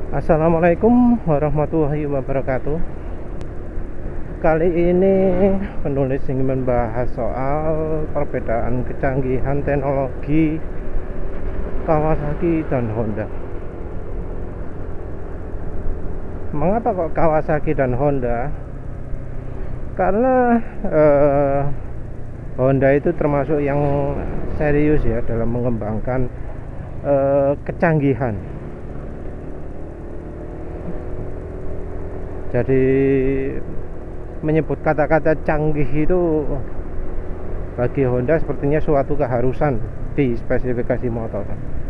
Assalamualaikum warahmatullahi wabarakatuh. Kali ini penulis ingin membahas soal perbedaan kecanggihan teknologi Kawasaki dan Honda. Mengapa kok Kawasaki dan Honda? Karena Honda itu termasuk yang serius ya dalam mengembangkan kecanggihan. Jadi menyebut kata-kata canggih itu bagi Honda sepertinya suatu keharusan di spesifikasi motor.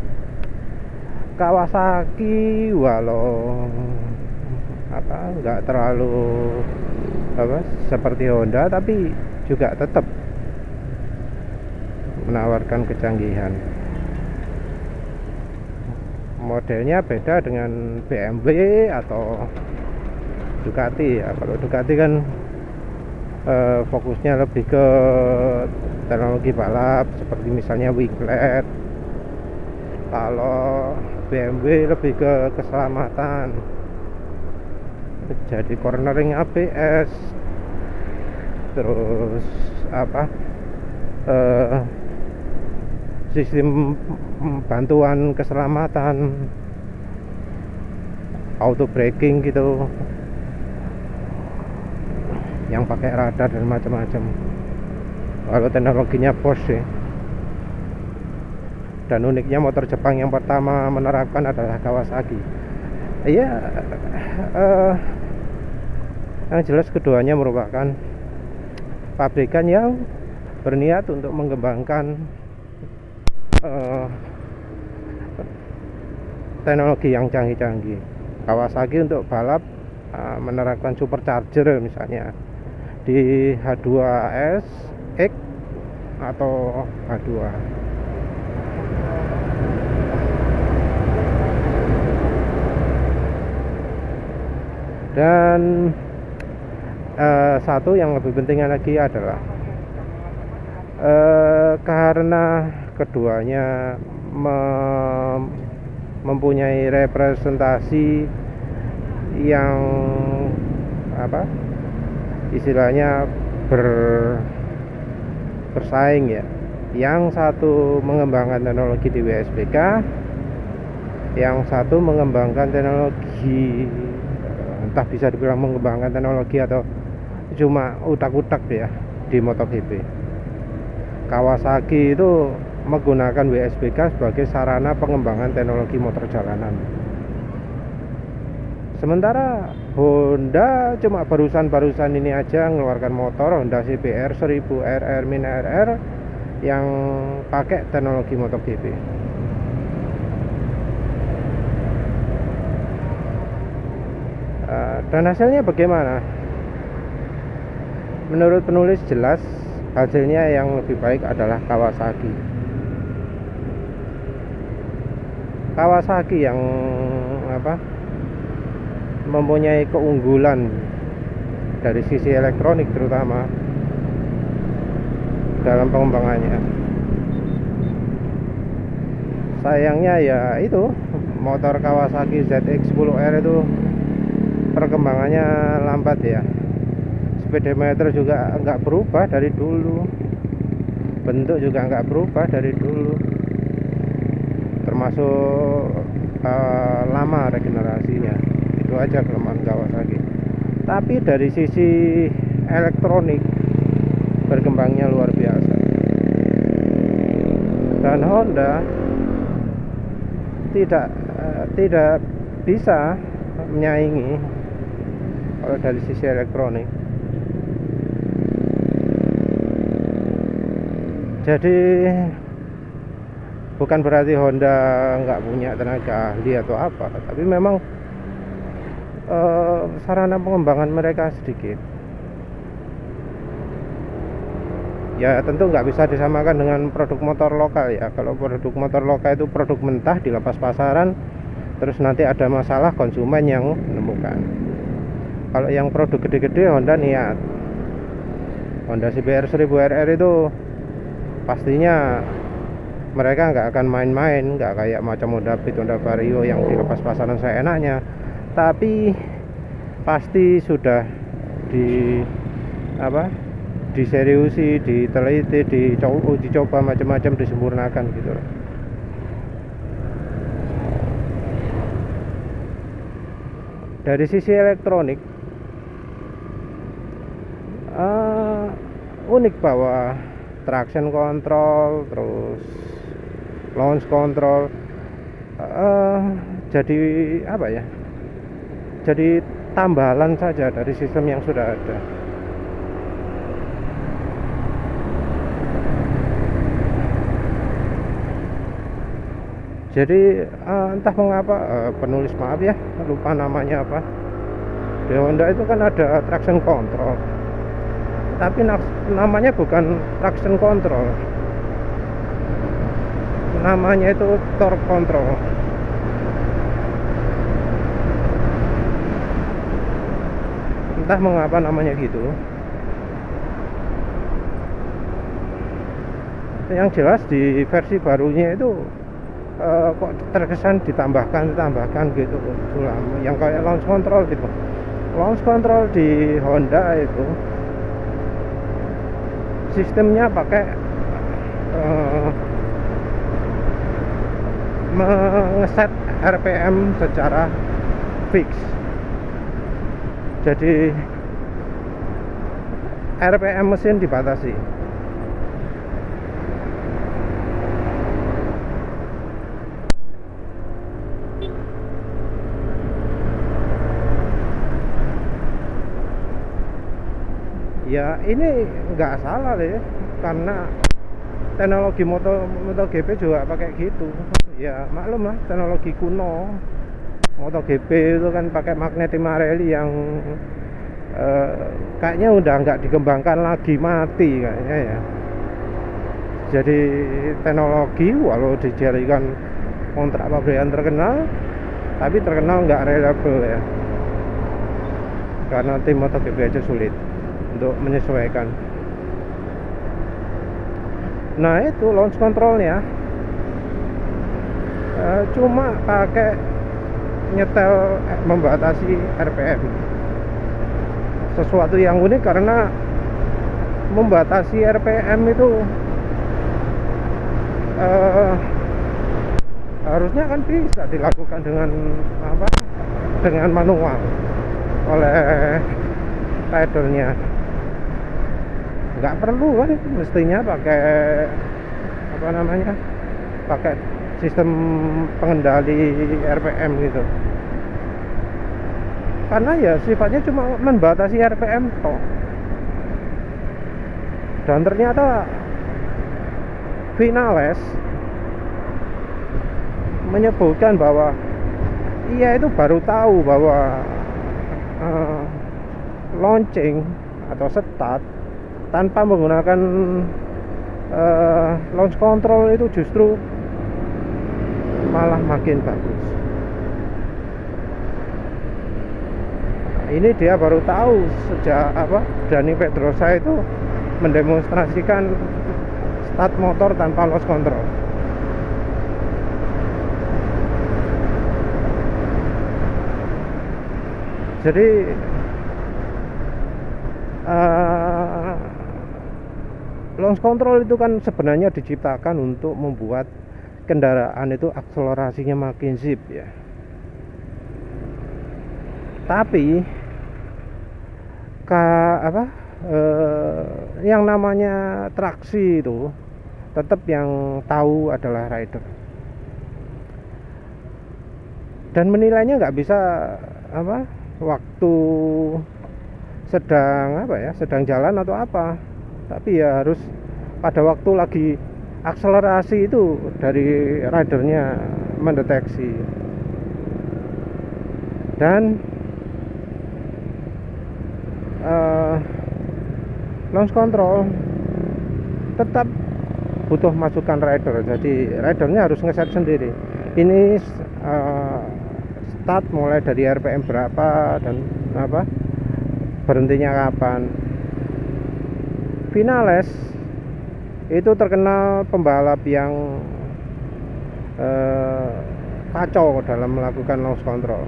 Kawasaki walau nggak terlalu seperti Honda, tapi juga tetap menawarkan kecanggihan. Modelnya beda dengan BMW atau Ducati ya. Kalau Ducati kan fokusnya lebih ke teknologi balap seperti misalnya winglet. Kalau BMW lebih ke keselamatan, jadi cornering ABS, terus sistem bantuan keselamatan, auto braking gitu, yang pakai radar dan macam-macam. Kalau teknologinya Bosch ya. Dan uniknya motor Jepang yang pertama menerapkan adalah Kawasaki. Iya, yang jelas keduanya merupakan pabrikan yang berniat untuk mengembangkan teknologi yang canggih-canggih. Kawasaki untuk balap menerapkan supercharger misalnya di H2S X atau H2. Dan satu yang lebih penting lagi adalah karena keduanya mempunyai representasi yang istilahnya bersaing ya. Yang satu mengembangkan teknologi di WSBK, yang satu mengembangkan teknologi, entah bisa dibilang mengembangkan teknologi atau cuma utak-utak ya, di MotoGP. Kawasaki itu menggunakan WSBK sebagai sarana pengembangan teknologi motor jalanan. Sementara Honda cuma barusan ini aja mengeluarkan motor Honda CBR 1000 RR Min RR yang pakai teknologi MotoGP. Dan hasilnya bagaimana? Menurut penulis jelas hasilnya yang lebih baik adalah Kawasaki. Kawasaki yang mempunyai keunggulan dari sisi elektronik terutama dalam pengembangannya. Sayangnya ya itu, motor Kawasaki ZX-10R itu perkembangannya lambat ya. Speedometer juga nggak berubah dari dulu, bentuk juga nggak berubah dari dulu, termasuk lama regenerasinya. Itu aja kelemahan Kawasaki. Tapi dari sisi elektronik berkembangnya luar biasa. Dan Honda tidak bisa menyaingi kalau dari sisi elektronik. Jadi bukan berarti Honda nggak punya tenaga ahli atau apa, tapi memang sarana pengembangan mereka sedikit. Ya tentu nggak bisa disamakan dengan produk motor lokal ya. Kalau produk motor lokal itu produk mentah dilepas pasaran, terus nanti ada masalah konsumen yang menemukan. Kalau yang produk gede-gede Honda niat. Honda CBR 1000 RR itu pastinya Mereka nggak akan main-main, nggak kayak macam Honda Beat, Honda Vario yang dilepas pasaran seenaknya, tapi pasti sudah di apa, diseriusi, diteliti, dicoba macam-macam, disempurnakan gitu loh. Dari sisi elektronik unik bahwa traction control, terus launch control jadi apa ya, jadi tambalan saja dari sistem yang sudah ada. Jadi entah mengapa penulis, maaf ya, lupa namanya apa, di Honda itu kan ada traction control, tapi namanya bukan traction control, namanya itu torque control. Entah mengapa namanya gitu. Yang jelas di versi barunya itu kok terkesan ditambahkan gitu. Yang kayak launch control gitu. Launch control di Honda itu sistemnya pakai mengeset RPM secara fix. Jadi RPM mesin dibatasi. Ya ini nggak salah deh, karena teknologi MotoGP juga pakai gitu. Ya maklum lah, teknologi kuno. MotoGP itu kan pakai magnetic Marelli yang kayaknya udah nggak dikembangkan lagi, mati kayaknya ya. Jadi teknologi walau dijadikan kontrak pabrikan terkenal, tapi terkenal nggak reliable ya, karena tim MotoGP aja sulit untuk menyesuaikan. Nah itu launch controlnya cuma pakai nyetel membatasi RPM. Sesuatu yang unik karena membatasi RPM itu harusnya kan bisa dilakukan dengan apa? Dengan manual oleh ridernya. Nggak perlu kan, mestinya pakai apa namanya, pakai sistem pengendali RPM gitu, karena ya sifatnya cuma membatasi RPM toh. Dan ternyata Vinales menyebutkan bahwa ia itu baru tahu bahwa launching atau start tanpa menggunakan launch control itu justru malah makin bagus. Ini dia baru tahu sejak Dani Pedrosa itu mendemonstrasikan start motor tanpa launch control. Jadi launch control itu kan sebenarnya diciptakan untuk membuat kendaraan itu akselerasinya makin zip ya. Tapi yang namanya traksi itu tetap yang tahu adalah rider. Dan menilainya nggak bisa waktu sedang jalan atau apa, tapi ya harus pada waktu lagi akselerasi itu dari ridernya mendeteksi. Dan launch control tetap butuh masukan rider, jadi ridernya harus ngeset sendiri. Ini start mulai dari RPM berapa dan berhentinya kapan. Vinales itu terkenal pembalap yang kacau dalam melakukan launch control.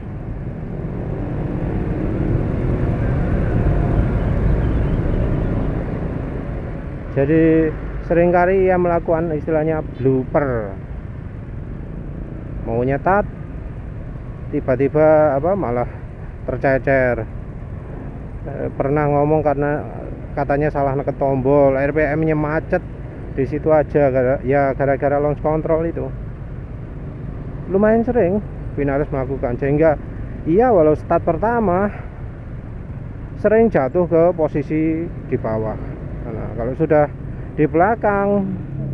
Jadi seringkali ia melakukan istilahnya blooper, mau nyetat tiba-tiba malah tercecer. Pernah ngomong karena katanya salah neken tombol, RPM-nya macet di situ aja, ya gara-gara launch control itu. Lumayan sering finalis melakukan, sehingga ia walau start pertama sering jatuh ke posisi di bawah. Nah, kalau sudah di belakang,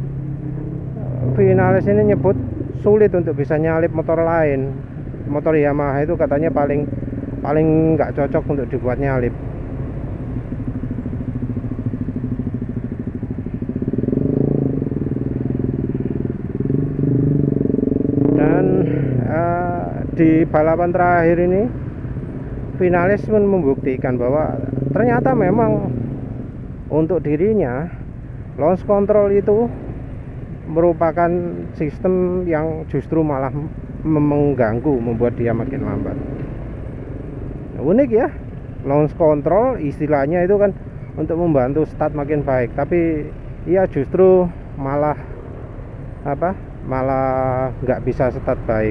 finalis ini nyebut sulit untuk bisa nyalip motor lain. Motor Yamaha itu katanya paling nggak cocok untuk dibuat nyalip. Dan di balapan terakhir ini finalis pun membuktikan bahwa ternyata memang untuk dirinya launch control itu merupakan sistem yang justru malah mengganggu, membuat dia makin lambat. Unik ya, launch control istilahnya itu kan untuk membantu start makin baik, tapi ia justru malah nggak bisa start baik.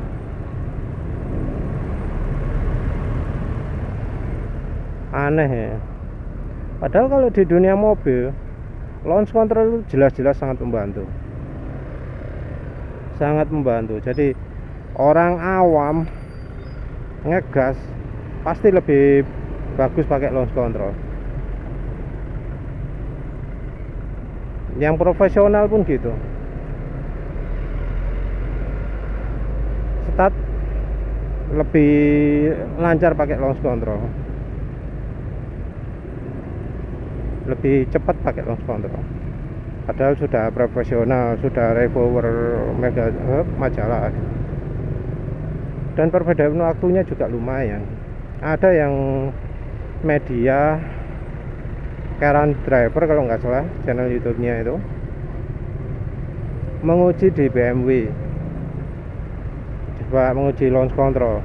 Aneh ya. Padahal kalau di dunia mobil, launch control itu jelas-jelas sangat membantu. Sangat membantu. Jadi orang awam ngegas pasti lebih bagus pakai launch control. Yang profesional pun gitu. Start lebih lancar pakai launch control. Lebih cepat pakai launch control. Padahal sudah profesional, sudah reviewer majalah. Dan perbedaan waktunya juga lumayan. Ada yang media Karan Driver kalau nggak salah, channel YouTube-nya itu menguji di BMW, coba menguji launch control.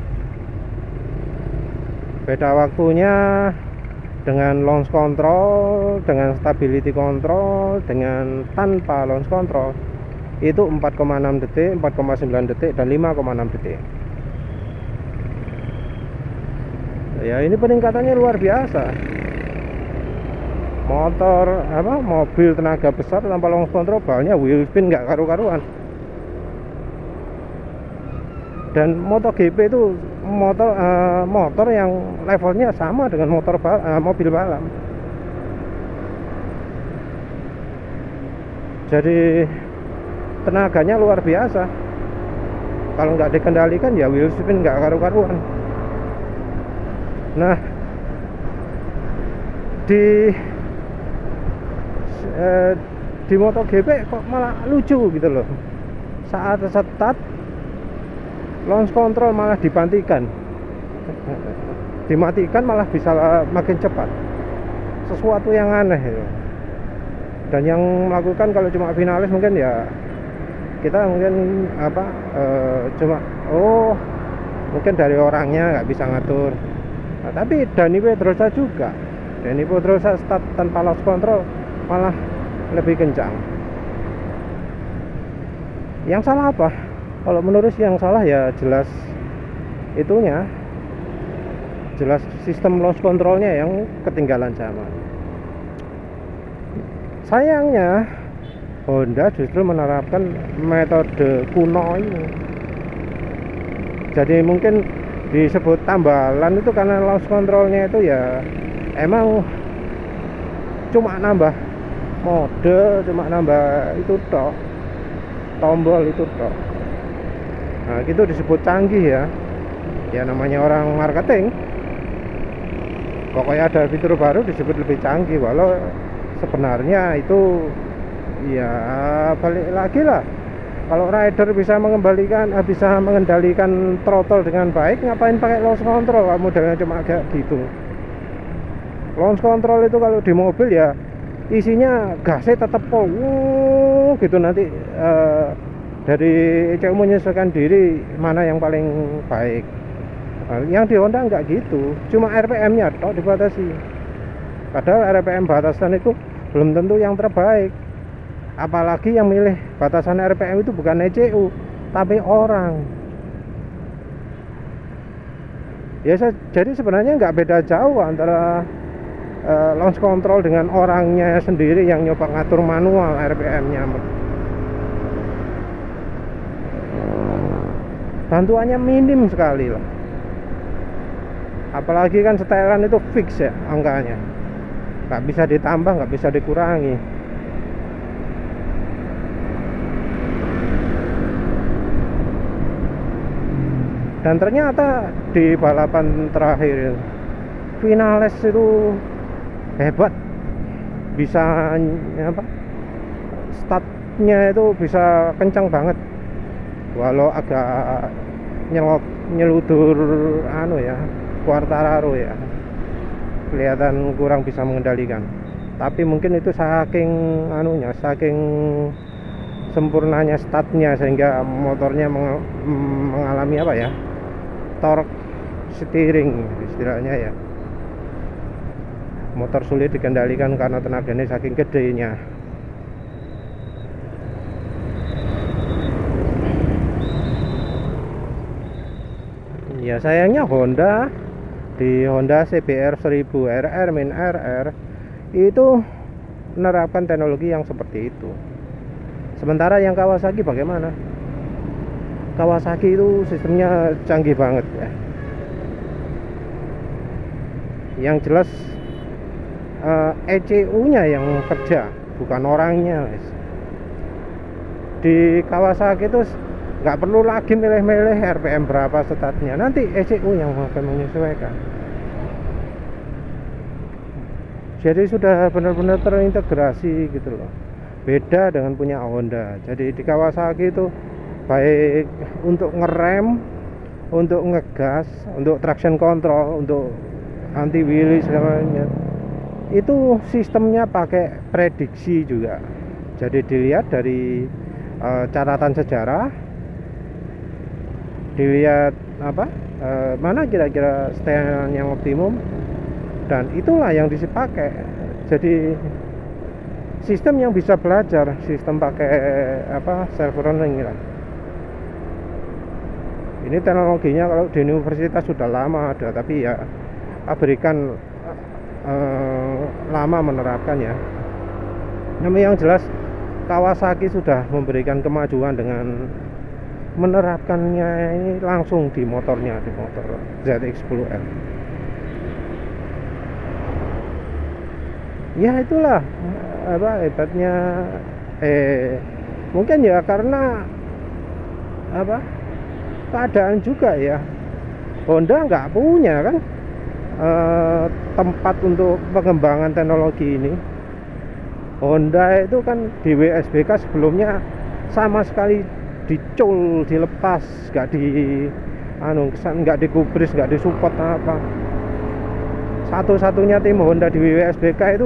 Beda waktunya dengan launch control, dengan stability control, dengan tanpa launch control itu 4,6 detik, 4,9 detik, dan 5,6 detik. Ya ini peningkatannya luar biasa. Mobil tenaga besar tanpa launch control, balnya wheel spin nggak karu-karuan. Dan MotoGP itu motor yang levelnya sama dengan mobil balap. Jadi tenaganya luar biasa. Kalau nggak dikendalikan ya wheel spin nggak karu-karuan. Nah, di MotoGP kok malah lucu gitu loh. Saat start launch control malah dimatikan malah bisa makin cepat. Sesuatu yang aneh itu. Dan yang melakukan kalau cuma finalis mungkin ya kita mungkin mungkin dari orangnya nggak bisa ngatur. Nah, tapi Dani Pedrosa juga. Dani Pedrosa start tanpa launch control malah lebih kencang. Yang salah apa? Kalau menurut yang salah ya jelas sistem launch controlnya yang ketinggalan zaman. Sayangnya Honda justru menerapkan metode kuno ini. Jadi mungkin disebut tambalan itu karena launch controlnya itu ya emang cuma nambah mode, cuma nambah itu tok, tombol itu tok. Nah itu disebut canggih ya. Ya namanya orang marketing, pokoknya ada fitur baru disebut lebih canggih, walau sebenarnya itu ya balik lagi lah. Kalau rider bisa mengendalikan throttle dengan baik, ngapain pakai launch control? Modelnya cuma agak gitu. Launch control itu kalau di mobil ya isinya gasnya tetap gitu, nanti dari ECU menyesuaikan diri mana yang paling baik. Yang di Honda nggak gitu, cuma RPM-nya toh dibatasi. Padahal RPM batasan itu belum tentu yang terbaik. Apalagi yang milih batasan RPM itu bukan ECU, tapi orang. Ya, jadi sebenarnya nggak beda jauh antara launch control dengan orangnya sendiri yang nyoba ngatur manual RPM-nya. Bantuannya minim sekali lah. Apalagi kan setelan itu fix ya angkanya, nggak bisa ditambah, nggak bisa dikurangi. Dan ternyata di balapan terakhir Vinales itu hebat, bisa apa, startnya itu bisa kencang banget, walau agak nyeludur ya, Quartararo ya, kelihatan kurang bisa mengendalikan. Tapi mungkin itu saking saking sempurnanya startnya sehingga motornya mengalami apa ya, torque steering istilahnya ya. Motor sulit dikendalikan karena tenaganya saking gedenya. Ya sayangnya Honda di Honda CBR 1000 RR min RR itu menerapkan teknologi yang seperti itu. Sementara yang Kawasaki bagaimana? Kawasaki itu sistemnya canggih banget ya. Yang jelas ECU-nya yang kerja, bukan orangnya, guys. Di Kawasaki itu nggak perlu lagi milih-milih RPM berapa startnya, nanti ECU yang akan menyesuaikan. Jadi sudah benar-benar terintegrasi gitu loh. Beda dengan punya Honda. Jadi di Kawasaki itu baik untuk ngerem, untuk ngegas, untuk traction control, untuk anti wheelie segalanya, itu sistemnya pakai prediksi juga. Jadi dilihat dari catatan sejarah, dilihat mana kira-kira setelan yang optimum, dan itulah yang dipakai. Jadi sistem yang bisa belajar, sistem pakai self running lah. Ini teknologinya kalau di universitas sudah lama ada, tapi ya pabrikan lama menerapkan ya. Namun yang jelas Kawasaki sudah memberikan kemajuan dengan menerapkannya ini langsung di motornya, di motor ZX10R. Ya itulah hebatnya mungkin ya karena keadaan juga ya. Honda nggak punya kan tempat untuk pengembangan teknologi ini. Honda itu kan di WSBK sebelumnya sama sekali dicul, dilepas, nggak digubris, nggak disupport apa. Satu-satunya tim Honda di WSBK itu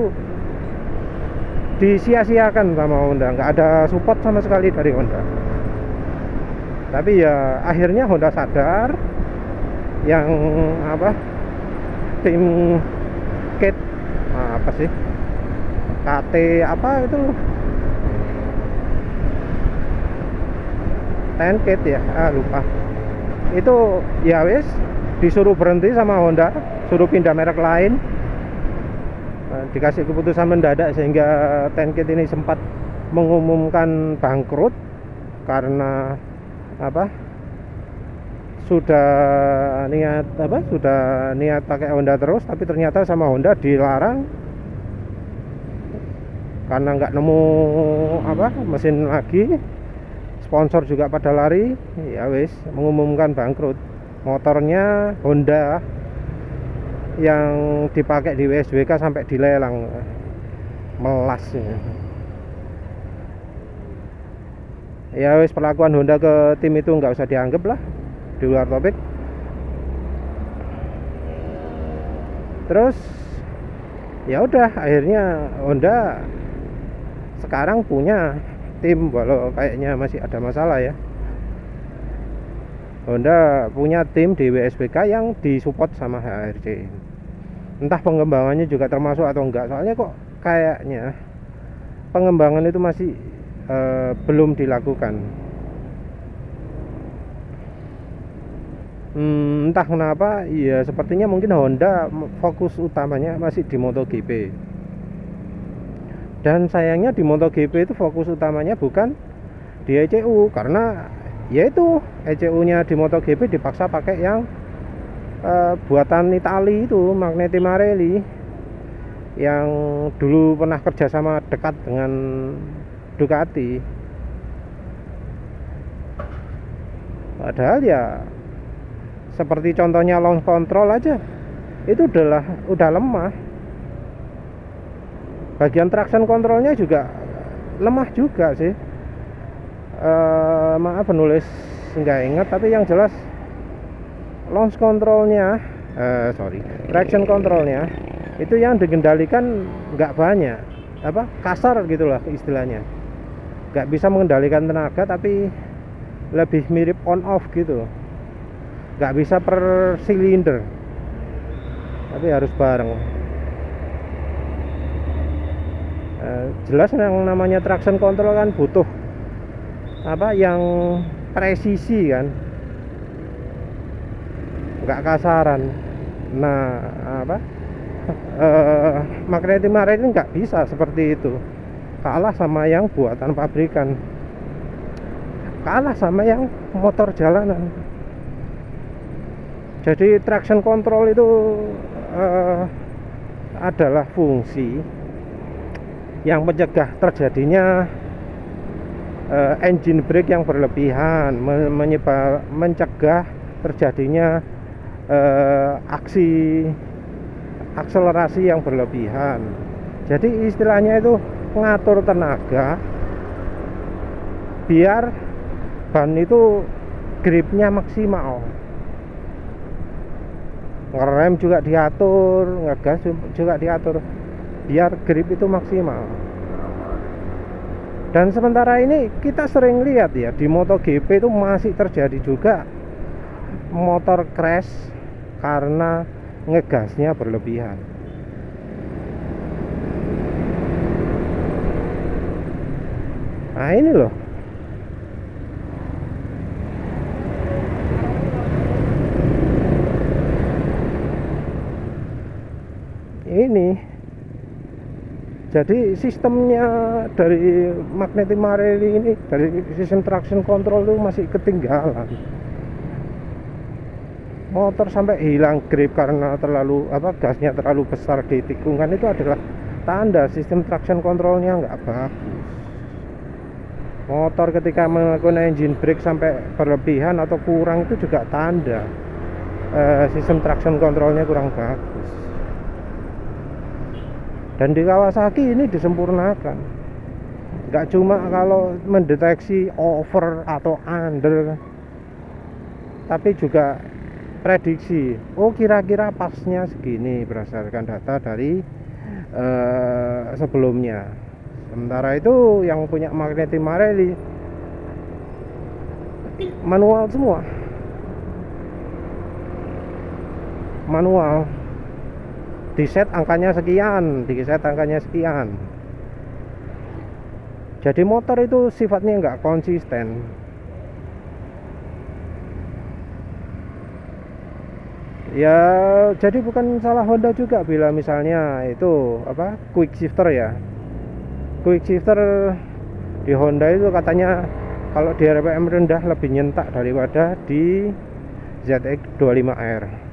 disia-siakan sama Honda, nggak ada support sama sekali dari Honda. Tapi ya akhirnya Honda sadar, yang tim KT KT itu 10 KT ya, lupa. Itu ya wis disuruh berhenti sama Honda, suruh pindah merek lain. Dikasih keputusan mendadak sehingga 10 KT ini sempat mengumumkan bangkrut karena sudah niat pakai Honda terus, tapi ternyata sama Honda dilarang karena nggak nemu mesin lagi. Sponsor juga pada lari, ya wis mengumumkan bangkrut. Motornya Honda yang dipakai di WSBK sampai dilelang, melas ya wis. Perlakuan Honda ke tim itu nggak usah dianggap lah, di luar topik. Terus ya udah, akhirnya Honda sekarang punya tim, walau kayaknya masih ada masalah ya. Honda punya tim di WSBK yang disupport sama HRC. Entah pengembangannya juga termasuk atau enggak, soalnya kok kayaknya pengembangan itu masih belum dilakukan. Entah kenapa, ya sepertinya mungkin Honda fokus utamanya masih di MotoGP. Dan sayangnya di MotoGP itu fokus utamanya bukan di ECU, karena yaitu ECU-nya di MotoGP dipaksa pakai yang buatan Itali itu, Magneti Marelli, yang dulu pernah kerjasama dekat dengan Ducati. Padahal ya seperti contohnya launch control aja itu udah lemah. Bagian traction controlnya juga lemah juga sih. Maaf penulis nggak ingat, tapi yang jelas launch controlnya traction controlnya itu yang dikendalikan nggak banyak, kasar gitulah istilahnya. Nggak bisa mengendalikan tenaga, tapi lebih mirip on off gitu. Nggak bisa per silinder, tapi harus bareng. Jelas yang namanya traction control kan butuh yang presisi kan, nggak kasaran. Nah Magneti Marelli nggak bisa seperti itu, kalah sama yang buatan pabrikan, kalah sama yang motor jalanan. Jadi traction control itu adalah fungsi yang mencegah terjadinya engine brake yang berlebihan, mencegah terjadinya aksi akselerasi yang berlebihan. Jadi istilahnya itu ngatur tenaga biar ban itu gripnya maksimal. Ngerem juga diatur, ngegas juga diatur biar grip itu maksimal. Dan sementara ini kita sering lihat ya, di MotoGP itu masih terjadi juga motor crash karena ngegasnya berlebihan. Nah ini loh, ini jadi sistemnya dari Magneti Marelli ini, dari sistem traction control itu masih ketinggalan. Motor sampai hilang grip karena gasnya terlalu besar di tikungan, itu adalah tanda sistem traction controlnya nggak bagus. Motor ketika melakukan engine brake sampai berlebihan atau kurang, itu juga tanda sistem traction controlnya kurang bagus. Dan di Kawasaki ini disempurnakan. Nggak cuma kalau mendeteksi over atau under, tapi juga prediksi. Oh, kira-kira pasnya segini berdasarkan data dari sebelumnya. Sementara itu yang punya Magneti Marelli manual semua. Manual. Di set angkanya sekian, di set angkanya sekian. Jadi motor itu sifatnya nggak konsisten. Ya, jadi bukan salah Honda juga bila misalnya itu quick shifter ya. Quick shifter di Honda itu katanya kalau di RPM rendah lebih nyentak daripada di ZX25R.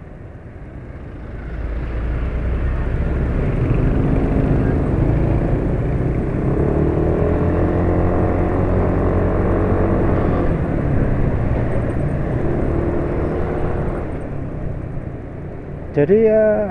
Jadi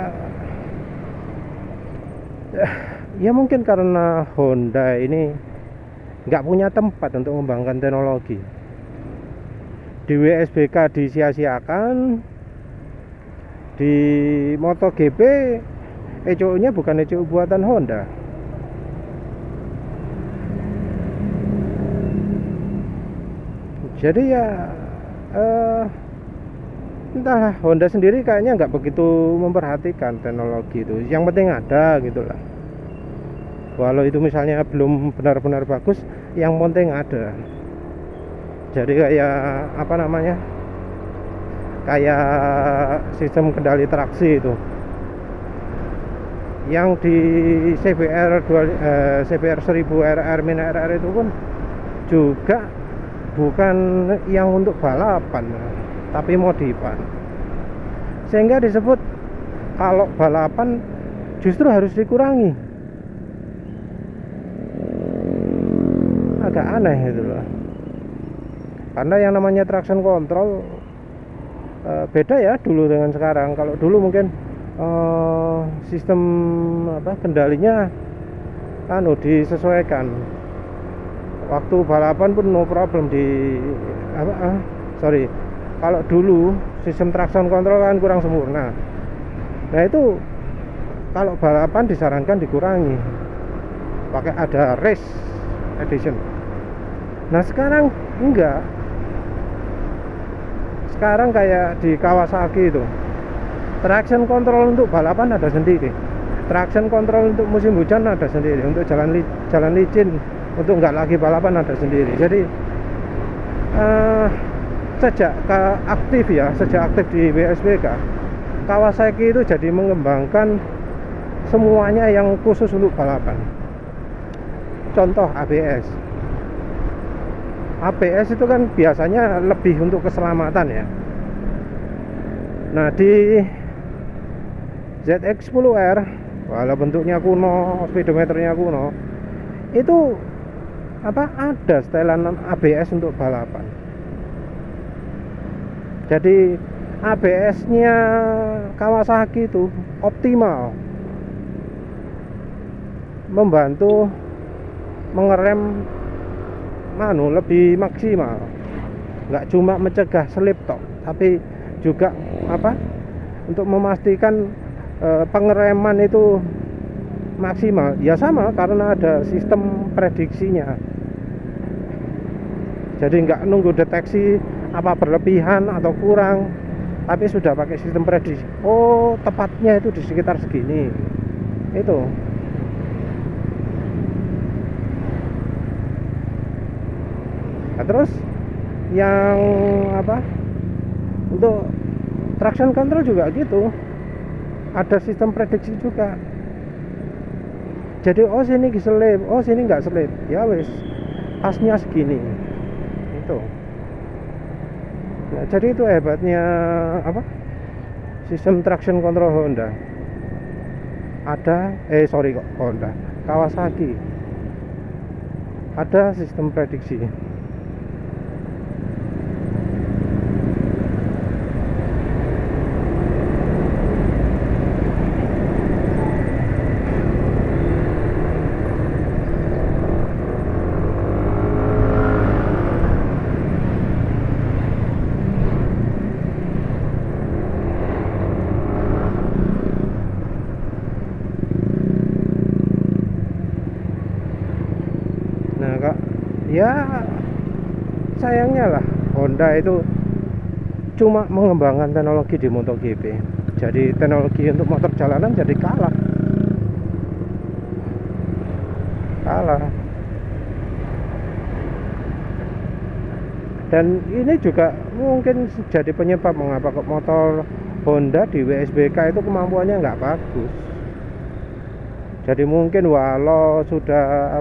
ya mungkin karena Honda ini nggak punya tempat untuk mengembangkan teknologi. Di WSBK disia-siakan, di MotoGP ECU-nya bukan ECU buatan Honda. Jadi ya entahlah, Honda sendiri kayaknya nggak begitu memperhatikan teknologi itu, yang penting ada gitulah. Walau itu misalnya belum benar-benar bagus, yang penting ada. Jadi kayak apa namanya, kayak sistem kendali traksi itu yang di CBR 1000 RR Mini RR itu pun juga bukan yang untuk balapan, tapi modifan, sehingga disebut kalau balapan justru harus dikurangi. Agak aneh itu loh, karena yang namanya traction control beda ya dulu dengan sekarang. Kalau dulu mungkin sistem kendalinya disesuaikan. Waktu balapan pun no problem kalau dulu sistem traction control kan kurang sempurna. Nah itu kalau balapan disarankan dikurangi, pakai ada race edition. Nah sekarang enggak. Sekarang kayak di Kawasaki itu, traction control untuk balapan ada sendiri, traction control untuk musim hujan ada sendiri, untuk jalan licin, untuk nggak lagi balapan ada sendiri. Jadi sejak aktif di WSBK, Kawasaki itu jadi mengembangkan semuanya yang khusus untuk balapan. Contoh ABS itu kan biasanya lebih untuk keselamatan ya. Nah di ZX10R, walau bentuknya kuno, speedometernya kuno, itu ada setelan ABS untuk balapan. Jadi ABS-nya Kawasaki itu optimal, membantu mengerem lebih maksimal, nggak cuma mencegah slip tok, tapi juga untuk memastikan pengereman itu maksimal. Ya sama, karena ada sistem prediksinya. Jadi nggak nunggu deteksi apa berlebihan atau kurang, tapi sudah pakai sistem prediksi. Oh, tepatnya itu di sekitar segini. Itu. Nah, terus yang untuk traction control juga gitu, ada sistem prediksi juga. Jadi sini selip, sini nggak selip, ya wes pasnya segini. Itu. Nah, jadi itu hebatnya sistem traction control Honda. Kawasaki ada sistem prediksi. Ya sayangnya lah, Honda itu cuma mengembangkan teknologi di MotoGP. Jadi teknologi untuk motor jalanan jadi kalah. Dan ini juga mungkin jadi penyebab mengapa motor Honda di WSBK itu kemampuannya nggak bagus. Jadi mungkin walau sudah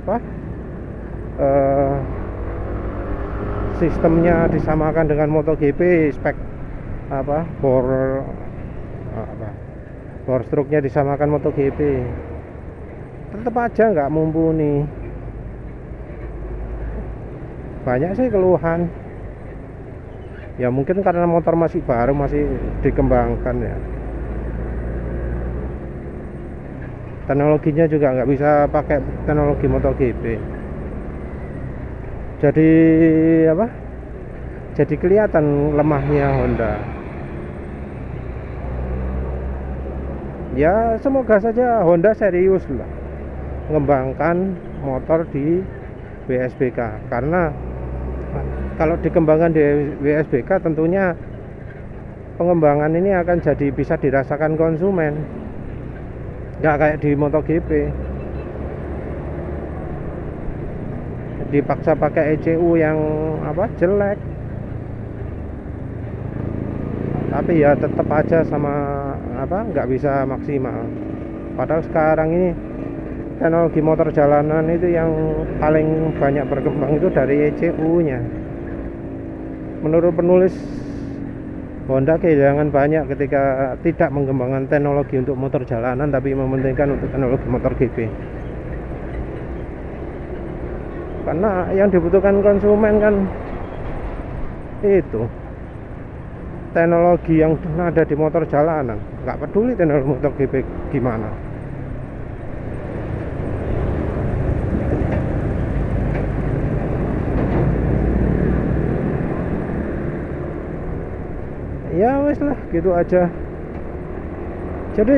sistemnya disamakan dengan MotoGP, spek bore stroke-nya disamakan MotoGP, tetap aja nggak mumpuni. Banyak sih keluhan. Ya mungkin karena motor masih baru, masih dikembangkan ya. Teknologinya juga nggak bisa pakai teknologi MotoGP. Jadi jadi kelihatan lemahnya Honda. Ya semoga saja Honda serius lah mengembangkan motor di WSBK, karena Kalau dikembangkan di WSBK tentunya pengembangan ini akan jadi bisa dirasakan konsumen, nggak kayak di MotoGP dipaksa pakai ECU yang jelek, tapi ya tetap aja sama nggak bisa maksimal. Padahal sekarang ini teknologi motor jalanan itu yang paling banyak berkembang itu dari ECU nya. Menurut penulis, Honda kehilangan banyak ketika tidak mengembangkan teknologi untuk motor jalanan tapi mementingkan untuk teknologi motor GP. Karena yang dibutuhkan konsumen kan itu teknologi yang ada di motor jalanan, nggak peduli teknologi motor GP gimana. Ya wes lah, gitu aja. Jadi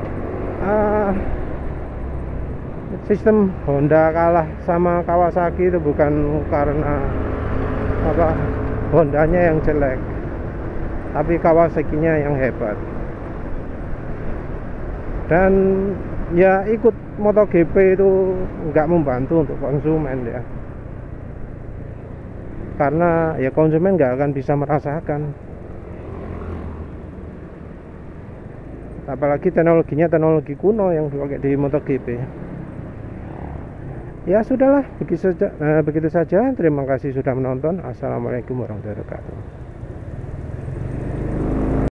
sistem Honda kalah sama Kawasaki itu bukan karena Hondanya yang jelek, tapi Kawasaki-nya yang hebat. Dan ya ikut MotoGP itu nggak membantu untuk konsumen ya, karena ya konsumen nggak akan bisa merasakan, apalagi teknologinya teknologi kuno yang dipakai di MotoGP. Ya sudahlah, begitu saja. Terima kasih sudah menonton. Assalamualaikum warahmatullahi wabarakatuh.